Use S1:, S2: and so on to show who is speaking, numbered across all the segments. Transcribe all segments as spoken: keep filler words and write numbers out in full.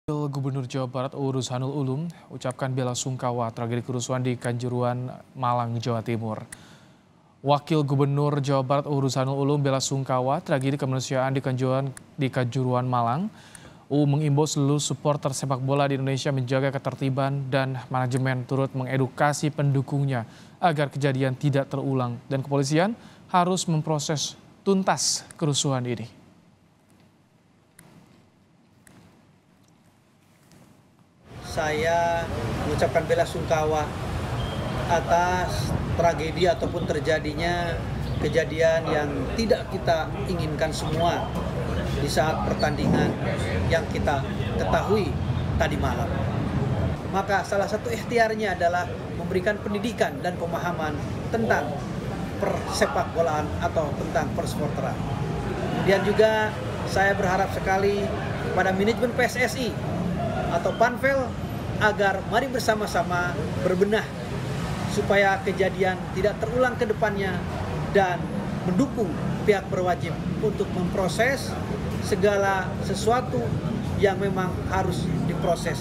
S1: Gubernur Jawa Barat Uu Ruzanul Ulum ucapkan bela sungkawa tragedi kerusuhan di Kanjuruhan, Malang, Jawa Timur. Wakil Gubernur Jawa Barat Uu Ruzanul Ulum bela sungkawa tragedi kemanusiaan di Kanjuruhan, di Kanjuruhan, Malang. Uu mengimbau seluruh supporter sepak bola di Indonesia menjaga ketertiban dan manajemen turut mengedukasi pendukungnya agar kejadian tidak terulang dan kepolisian harus memproses tuntas kerusuhan ini.
S2: Saya mengucapkan bela sungkawa atas tragedi ataupun terjadinya kejadian yang tidak kita inginkan semua di saat pertandingan yang kita ketahui tadi malam. Maka salah satu ikhtiarnya adalah memberikan pendidikan dan pemahaman tentang persepak bolaan atau tentang persporteran. Kemudian juga saya berharap sekali kepada manajemen P S S I atau Panvel agar mari bersama-sama berbenah supaya kejadian tidak terulang ke depannya dan mendukung pihak berwajib untuk memproses segala sesuatu yang memang harus diproses.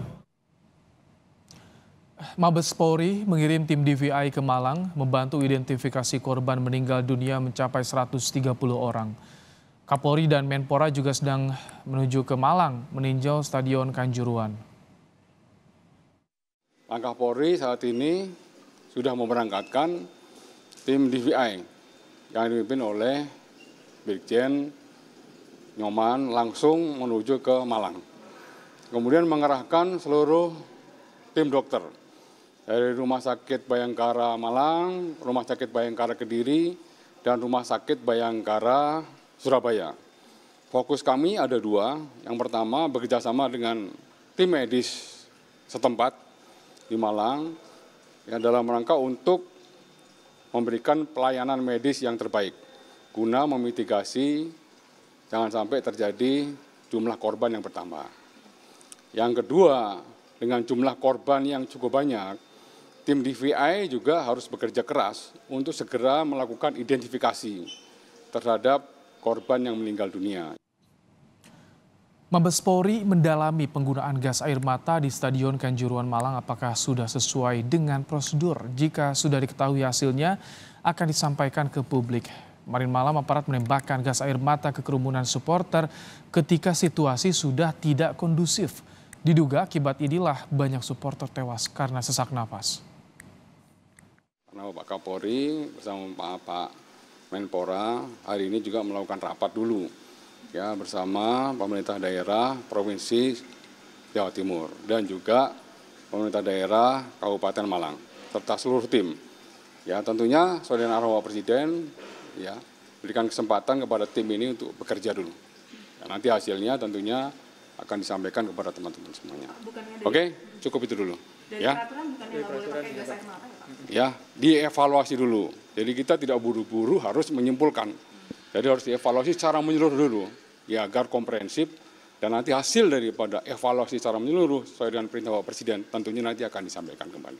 S1: Mabes Polri mengirim tim D V I ke Malang membantu identifikasi korban meninggal dunia mencapai seratus tiga puluh orang. Kapolri dan Menpora juga sedang menuju ke Malang meninjau Stadion Kanjuruhan.
S3: Langkah Polri saat ini sudah memberangkatkan tim D V I yang dipimpin oleh Brigjen Nyoman langsung menuju ke Malang. Kemudian mengerahkan seluruh tim dokter dari Rumah Sakit Bayangkara Malang, Rumah Sakit Bayangkara Kediri, dan Rumah Sakit Bayangkara Surabaya. Fokus kami ada dua. Yang pertama bekerjasama dengan tim medis setempat di Malang yang dalam rangka untuk memberikan pelayanan medis yang terbaik guna memitigasi jangan sampai terjadi jumlah korban yang bertambah. Yang kedua, dengan jumlah korban yang cukup banyak, tim D V I juga harus bekerja keras untuk segera melakukan identifikasi terhadap korban yang meninggal dunia.
S1: Mabes Polri mendalami penggunaan gas air mata di Stadion Kanjuruhan Malang apakah sudah sesuai dengan prosedur. Jika sudah diketahui hasilnya akan disampaikan ke publik. Kemarin malam aparat menembakkan gas air mata ke kerumunan supporter ketika situasi sudah tidak kondusif. Diduga akibat inilah banyak supporter tewas karena sesak napas.
S3: Karena Pak Kapolri bersama Pak, Pak Menpora hari ini juga melakukan rapat dulu ya bersama pemerintah daerah Provinsi Jawa Timur dan juga pemerintah daerah Kabupaten Malang serta seluruh tim. Ya tentunya sesuai dengan arahan Presiden ya berikan kesempatan kepada tim ini untuk bekerja dulu. Ya, nanti hasilnya tentunya akan disampaikan kepada teman-teman semuanya. Oke, cukup itu dulu.
S4: Dari
S3: ya.
S4: peraturan bukannya nggak boleh pakai gas air mata ya Pak?
S3: Ya, dievaluasi dulu. Jadi kita tidak buru-buru harus menyimpulkan. Jadi harus dievaluasi secara menyeluruh dulu, ya agar komprehensif dan nanti hasil daripada evaluasi secara menyeluruh sesuai dengan perintah Bapak Presiden tentunya nanti akan disampaikan kembali.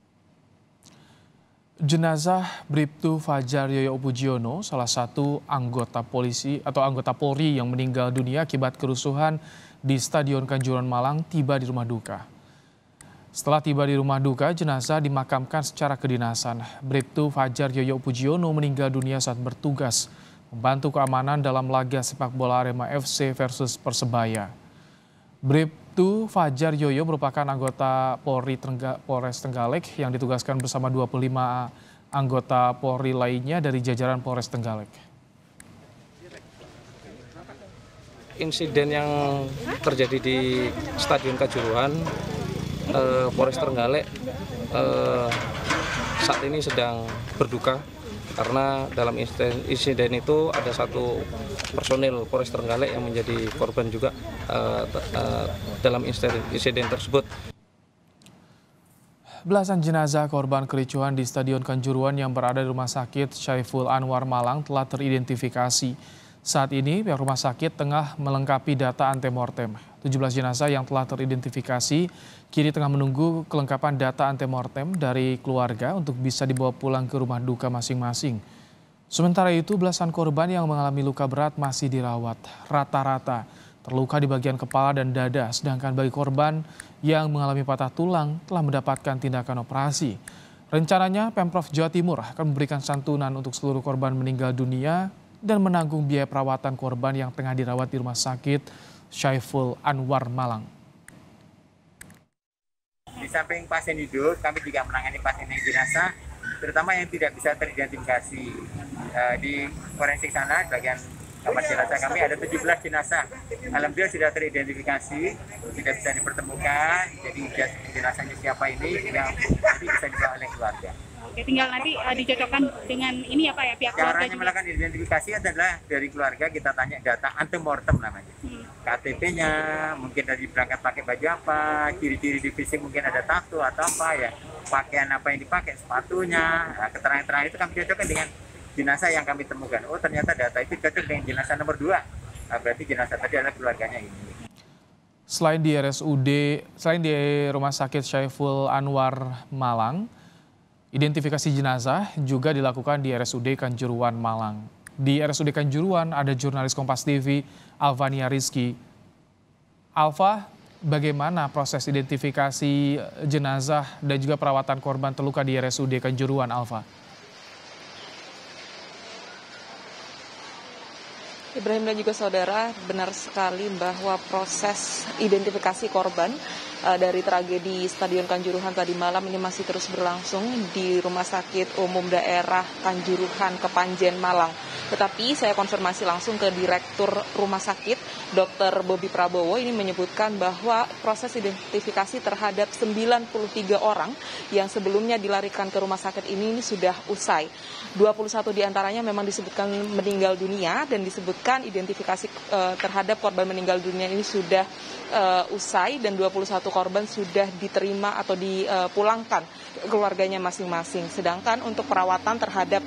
S1: Jenazah Bribtu Fajar Yoyo Pujiono, salah satu anggota polisi atau anggota Polri yang meninggal dunia akibat kerusuhan di Stadion Kanjuruhan Malang tiba di rumah duka. Setelah tiba di rumah duka, jenazah dimakamkan secara kedinasan. Bribtu Fajar Yoyo Pujiono meninggal dunia saat bertugas membantu keamanan dalam laga sepak bola Arema F C versus Persebaya. Bribtu Fajar Yoyo merupakan anggota Polri Trengga, Polres Trenggalek yang ditugaskan bersama dua puluh lima anggota Polri lainnya dari jajaran Polres Trenggalek.
S5: Insiden yang terjadi di Stadion Kanjuruhan, eh, Polres Trenggalek eh, saat ini sedang berduka karena dalam insiden itu ada satu personil Polres Trenggalek yang menjadi korban juga eh, eh, dalam insiden tersebut.
S1: Belasan jenazah korban kericuhan di Stadion Kanjuruhan yang berada di Rumah Sakit Syaiful Anwar Malang telah teridentifikasi. Saat ini pihak rumah sakit tengah melengkapi data antemortem. tujuh belas jenazah yang telah teridentifikasi kini tengah menunggu kelengkapan data antemortem dari keluarga untuk bisa dibawa pulang ke rumah duka masing-masing. Sementara itu belasan korban yang mengalami luka berat masih dirawat. Rata-rata terluka di bagian kepala dan dada, sedangkan bagi korban yang mengalami patah tulang telah mendapatkan tindakan operasi. Rencananya Pemprov Jawa Timur akan memberikan santunan untuk seluruh korban meninggal dunia dan menanggung biaya perawatan korban yang tengah dirawat di Rumah Sakit Syaiful Anwar Malang.
S6: Di samping pasien hidup, kami juga menangani pasien yang jenazah, terutama yang tidak bisa teridentifikasi. Di forensik sana, bagian kamar jenazah kami ada tujuh belas jenazah. Alhamdulillah sudah teridentifikasi, tidak bisa dipertemukan. Jadi jenazahnya siapa ini, yang nanti bisa dibawa oleh keluarga.
S7: Oke, tinggal nanti uh, dicocokkan dengan ini ya Pak ya, pihak keluarga.
S6: Caranya melakukan identifikasi adalah dari keluarga kita tanya data antemortem namanya. Hmm. K T P-nya, mungkin dari berangkat pakai baju apa, ciri-ciri di fisik mungkin ada tato atau apa ya, pakaian apa yang dipakai, sepatunya, nah, keterangan-keterangan itu kami cocokkan dengan jenazah yang kami temukan. Oh ternyata data itu cocok dengan jenazah nomor dua. Nah, berarti jenazah tadi adalah keluarganya ini.
S1: Selain di R S U D, selain di Rumah Sakit Syaiful Anwar Malang, identifikasi jenazah juga dilakukan di R S U D Kanjuruhan Malang. Di R S U D Kanjuruhan ada jurnalis Kompas T V Alvania Rizky. Alva, bagaimana proses identifikasi jenazah dan juga perawatan korban terluka di R S U D Kanjuruhan, Alva?
S8: Ibrahim dan juga saudara, benar sekali bahwa proses identifikasi korban uh, dari tragedi Stadion Kanjuruhan tadi malam ini masih terus berlangsung di Rumah Sakit Umum Daerah Kanjuruhan Kepanjen Malang. Tetapi saya konfirmasi langsung ke Direktur Rumah Sakit, Dokter Bobi Prabowo, ini menyebutkan bahwa proses identifikasi terhadap sembilan puluh tiga orang yang sebelumnya dilarikan ke rumah sakit ini, ini sudah usai. dua puluh satu diantaranya memang disebutkan meninggal dunia dan disebutkan identifikasi uh, terhadap korban meninggal dunia ini sudah uh, usai dan dua puluh satu korban sudah diterima atau dipulangkan ke keluarganya masing-masing. Sedangkan untuk perawatan terhadap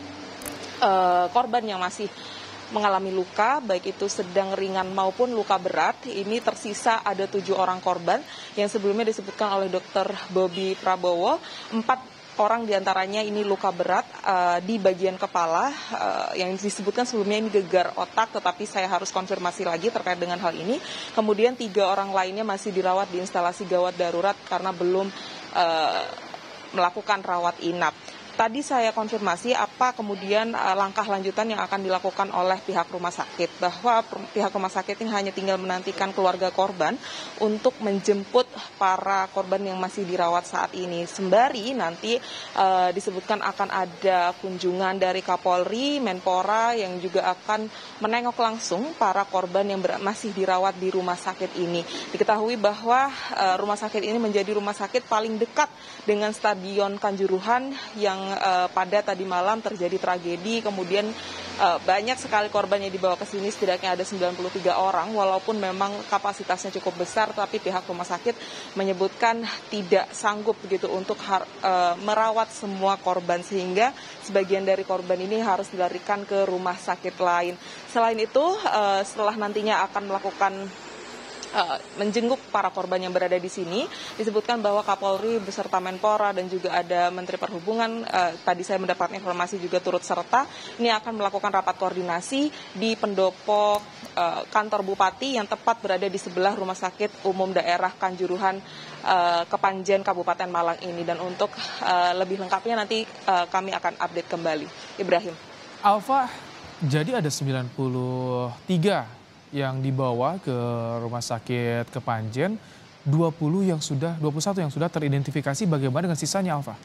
S8: uh, korban yang masih mengalami luka, baik itu sedang, ringan maupun luka berat, ini tersisa ada tujuh orang korban yang sebelumnya disebutkan oleh Dokter Bobi Prabowo. Empat orang diantaranya ini luka berat uh, di bagian kepala, uh, yang disebutkan sebelumnya ini gegar otak, tetapi saya harus konfirmasi lagi terkait dengan hal ini. Kemudian tiga orang lainnya masih dirawat di instalasi gawat darurat karena belum uh, melakukan rawat inap. Tadi saya konfirmasi apa kemudian uh, langkah lanjutan yang akan dilakukan oleh pihak rumah sakit, bahwa pihak rumah sakit ini hanya tinggal menantikan keluarga korban untuk menjemput para korban yang masih dirawat saat ini. Sembari nanti uh, disebutkan akan ada kunjungan dari Kapolri, Menpora yang juga akan menengok langsung para korban yang masih dirawat di rumah sakit ini. Diketahui bahwa uh, rumah sakit ini menjadi rumah sakit paling dekat dengan Stadion Kanjuruhan yang Uh, pada tadi malam terjadi tragedi, kemudian uh, banyak sekali korban yang dibawa ke sini, setidaknya ada sembilan puluh tiga orang, walaupun memang kapasitasnya cukup besar, tapi pihak rumah sakit menyebutkan tidak sanggup begitu untuk har- uh, merawat semua korban, sehingga sebagian dari korban ini harus dilarikan ke rumah sakit lain. Selain itu, uh, setelah nantinya akan melakukan Uh, menjenguk para korban yang berada di sini, disebutkan bahwa Kapolri beserta Menpora dan juga ada Menteri Perhubungan, uh, tadi saya mendapat informasi juga turut serta, ini akan melakukan rapat koordinasi di pendopo uh, kantor Bupati yang tepat berada di sebelah Rumah Sakit Umum Daerah Kanjuruhan uh, Kepanjen Kabupaten Malang ini. Dan untuk uh, lebih lengkapnya nanti uh, kami akan update kembali. Ibrahim.
S1: Alva, jadi ada sembilan puluh tiga yang dibawa ke Rumah Sakit Kepanjen, dua puluh yang sudah, dua puluh satu yang sudah teridentifikasi. Bagaimana dengan sisanya, Alva?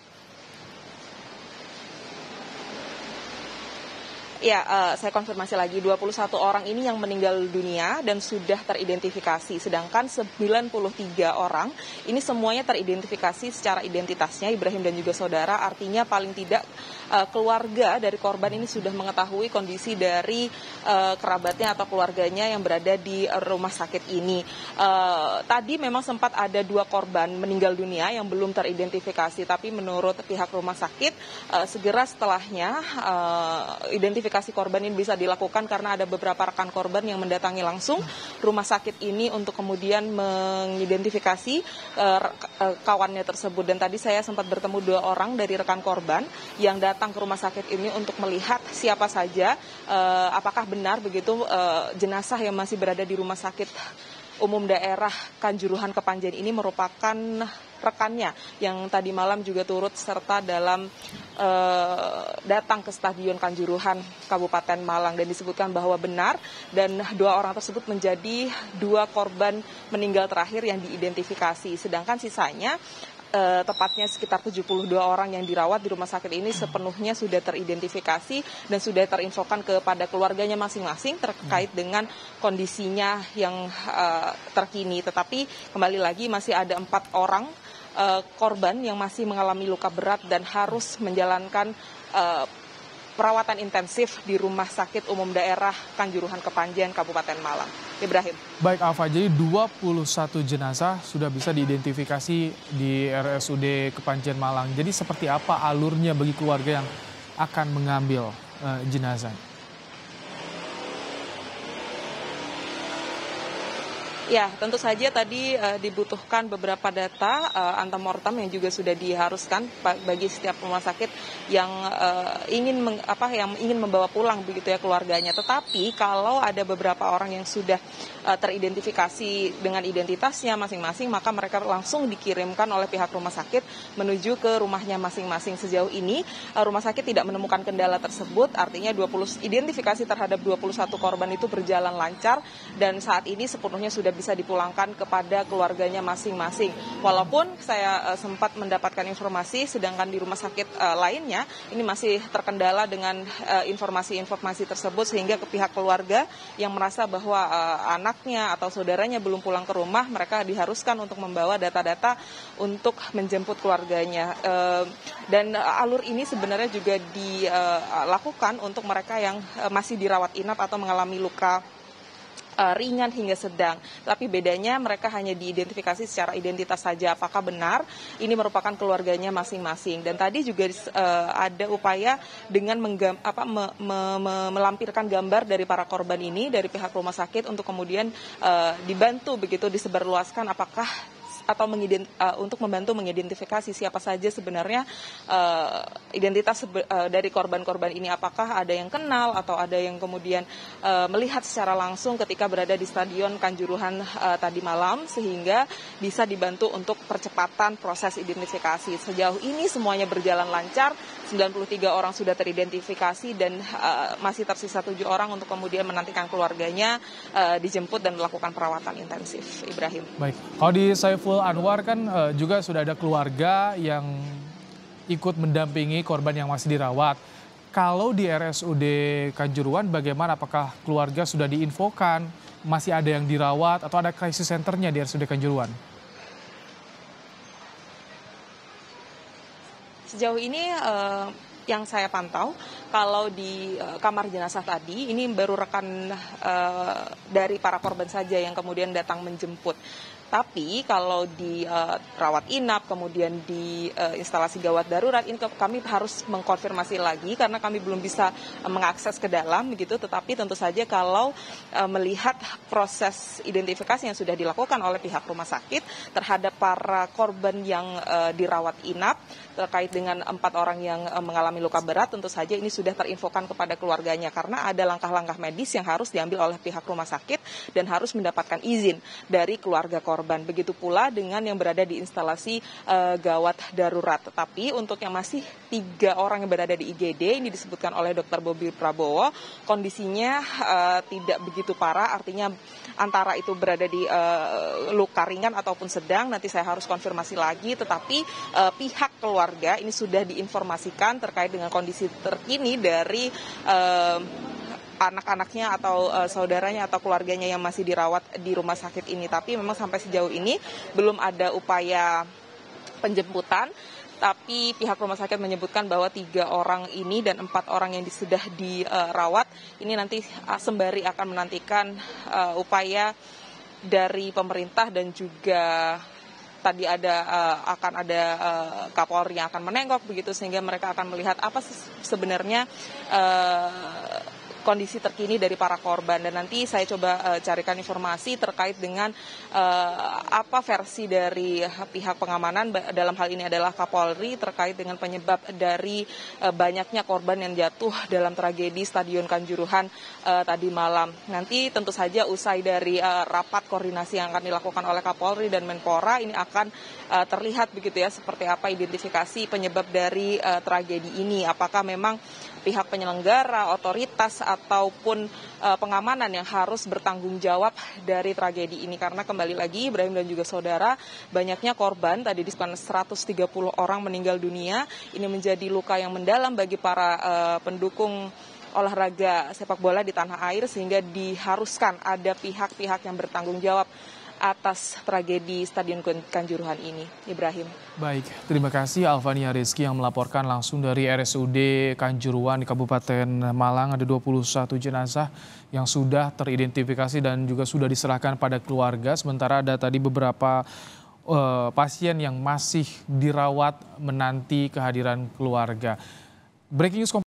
S8: Ya, uh, saya konfirmasi lagi, dua puluh satu orang ini yang meninggal dunia dan sudah teridentifikasi. Sedangkan sembilan puluh tiga orang ini semuanya teridentifikasi secara identitasnya, Ibrahim dan juga saudara. Artinya paling tidak uh, keluarga dari korban ini sudah mengetahui kondisi dari uh, kerabatnya atau keluarganya yang berada di uh, rumah sakit ini. Uh, tadi memang sempat ada dua korban meninggal dunia yang belum teridentifikasi. Tapi menurut pihak rumah sakit, uh, segera setelahnya uh, identifikasi identifikasi korban ini bisa dilakukan karena ada beberapa rekan korban yang mendatangi langsung rumah sakit ini untuk kemudian mengidentifikasi uh, uh, kawannya tersebut. Dan tadi saya sempat bertemu dua orang dari rekan korban yang datang ke rumah sakit ini untuk melihat siapa saja, uh, apakah benar begitu uh, jenazah yang masih berada di rumah sakit umum daerah Kanjuruhan Kepanjen ini merupakan rekannya yang tadi malam juga turut serta dalam uh, datang ke Stadion Kanjuruhan Kabupaten Malang, dan disebutkan bahwa benar dan dua orang tersebut menjadi dua korban meninggal terakhir yang diidentifikasi, sedangkan sisanya Uh, tepatnya sekitar tujuh puluh dua orang yang dirawat di rumah sakit ini sepenuhnya sudah teridentifikasi dan sudah terinfokan kepada keluarganya masing-masing terkait dengan kondisinya yang uh, terkini. Tetapi kembali lagi masih ada empat orang uh, korban yang masih mengalami luka berat dan harus menjalankan uh, perawatan intensif di Rumah Sakit Umum Daerah Kanjuruhan Kepanjen, Kabupaten Malang. Ibrahim.
S1: Baik Alfa, jadi dua puluh satu jenazah sudah bisa diidentifikasi di R S U D Kepanjen Malang. Jadi seperti apa alurnya bagi keluarga yang akan mengambil uh, jenazah?
S8: Ya, tentu saja tadi uh, dibutuhkan beberapa data uh, antemortem yang juga sudah diharuskan bagi setiap rumah sakit yang uh, ingin meng, apa yang ingin membawa pulang begitu ya keluarganya. Tetapi kalau ada beberapa orang yang sudah uh, teridentifikasi dengan identitasnya masing-masing, maka mereka langsung dikirimkan oleh pihak rumah sakit menuju ke rumahnya masing-masing. Sejauh ini uh, rumah sakit tidak menemukan kendala tersebut, artinya dua puluh identifikasi terhadap dua puluh satu korban itu berjalan lancar dan saat ini sepenuhnya sudah bisa dipulangkan kepada keluarganya masing-masing. Walaupun saya uh, sempat mendapatkan informasi, sedangkan di rumah sakit uh, lainnya ini masih terkendala dengan uh, informasi-informasi tersebut, sehingga ke pihak keluarga yang merasa bahwa uh, anaknya atau saudaranya belum pulang ke rumah, mereka diharuskan untuk membawa data-data untuk menjemput keluarganya. Uh, dan uh, alur ini sebenarnya juga dilakukan uh, untuk mereka yang uh, masih dirawat inap atau mengalami luka Uh, ringan hingga sedang, tapi bedanya mereka hanya diidentifikasi secara identitas saja apakah benar ini merupakan keluarganya masing-masing. Dan tadi juga uh, ada upaya dengan menggam, apa, me, me, me, melampirkan gambar dari para korban ini dari pihak rumah sakit untuk kemudian uh, dibantu begitu disebarluaskan apakah atau mengident, uh, untuk membantu mengidentifikasi siapa saja sebenarnya uh, identitas sebe, uh, dari korban-korban ini, apakah ada yang kenal atau ada yang kemudian uh, melihat secara langsung ketika berada di Stadion Kanjuruhan uh, tadi malam, sehingga bisa dibantu untuk percepatan proses identifikasi. Sejauh ini semuanya berjalan lancar, sembilan puluh tiga orang sudah teridentifikasi dan uh, masih tersisa tujuh orang untuk kemudian menantikan keluarganya uh, dijemput dan melakukan perawatan intensif. Ibrahim.
S1: Baik, kalau di Saiful Anwar kan uh, juga sudah ada keluarga yang ikut mendampingi korban yang masih dirawat. Kalau di R S U D Kanjuruhan bagaimana? Apakah keluarga sudah diinfokan? Masih ada yang dirawat atau ada crisis centernya di R S U D Kanjuruhan?
S8: Sejauh ini uh, yang saya pantau, kalau di uh, kamar jenazah tadi, ini baru rekan uh, dari para korban saja yang kemudian datang menjemput. Tapi kalau di uh, rawat inap, kemudian di uh, instalasi gawat darurat, ini kami harus mengkonfirmasi lagi karena kami belum bisa uh, mengakses ke dalam begitu. Tetapi tentu saja kalau uh, melihat proses identifikasi yang sudah dilakukan oleh pihak rumah sakit terhadap para korban yang uh, dirawat inap terkait dengan empat orang yang uh, mengalami luka berat, tentu saja ini sudah terinfokan kepada keluarganya karena ada langkah-langkah medis yang harus diambil oleh pihak rumah sakit dan harus mendapatkan izin dari keluarga korban. Korban. Begitu pula dengan yang berada di instalasi uh, gawat darurat. Tetapi untuk yang masih tiga orang yang berada di I G D, ini disebutkan oleh Dokter Bobi Prabowo, kondisinya uh, tidak begitu parah, artinya antara itu berada di uh, luka ringan ataupun sedang, nanti saya harus konfirmasi lagi, tetapi uh, pihak keluarga ini sudah diinformasikan terkait dengan kondisi terkini dari uh, anak-anaknya atau uh, saudaranya atau keluarganya yang masih dirawat di rumah sakit ini. Tapi memang sampai sejauh ini belum ada upaya penjemputan, tapi pihak rumah sakit menyebutkan bahwa tiga orang ini dan empat orang yang sudah dirawat ini nanti uh, sembari akan menantikan uh, upaya dari pemerintah dan juga tadi ada uh, akan ada uh, Kapolri yang akan menengok begitu, sehingga mereka akan melihat apa sebenarnya uh, kondisi terkini dari para korban. Dan nanti saya coba uh, carikan informasi terkait dengan uh, apa versi dari pihak pengamanan, dalam hal ini adalah Kapolri, terkait dengan penyebab dari uh, banyaknya korban yang jatuh dalam tragedi Stadion Kanjuruhan uh, tadi malam. Nanti tentu saja usai dari uh, rapat koordinasi yang akan dilakukan oleh Kapolri dan Menpora, ini akan uh, terlihat begitu ya seperti apa identifikasi penyebab dari uh, tragedi ini. Apakah memang pihak penyelenggara, otoritas ataupun uh, pengamanan yang harus bertanggung jawab dari tragedi ini, karena kembali lagi Ibrahim dan juga saudara, banyaknya korban tadi disebutkan seratus tiga puluh orang meninggal dunia. Ini menjadi luka yang mendalam bagi para uh, pendukung olahraga sepak bola di tanah air, sehingga diharuskan ada pihak-pihak yang bertanggung jawab atas tragedi Stadion Kanjuruhan ini. Ibrahim.
S1: Baik, terima kasih Alvania Rizky yang melaporkan langsung dari R S U D Kanjuruhan di Kabupaten Malang. Ada dua puluh satu jenazah yang sudah teridentifikasi dan juga sudah diserahkan pada keluarga. Sementara ada tadi beberapa uh, pasien yang masih dirawat menanti kehadiran keluarga. Breaking news.